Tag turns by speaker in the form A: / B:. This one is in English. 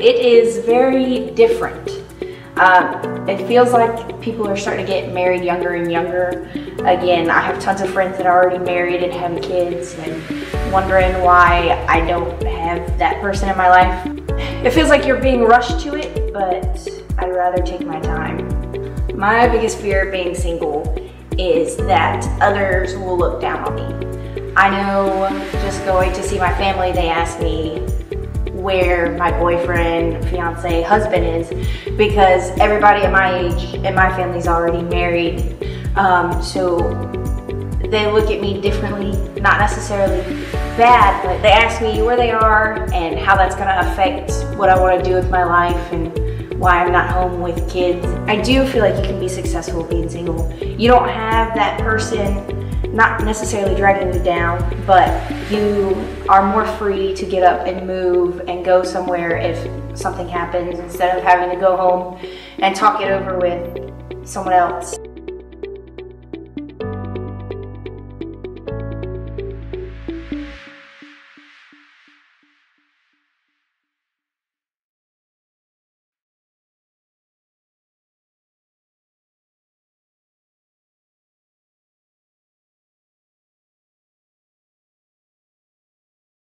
A: It is very different. It feels like people are starting to get married younger and younger. Again, I have tons of friends that are already married and having kids and wondering why I don't have that person in my life. It feels like you're being rushed to it, but I'd rather take my time. My biggest fear of being single is that others will look down on me. I know just going to see my family, they ask me where my boyfriend, fiance, husband is, because everybody at my age and my family's already married. So they look at me differently, not necessarily bad, but they ask me where they are and how that's gonna affect what I wanna do with my life and why I'm not home with kids. I do feel like you can be successful being single. You don't have that person not necessarily dragging you down, but you are more free to get up and move and go somewhere if something happens instead of having to go home and talk it over with someone else.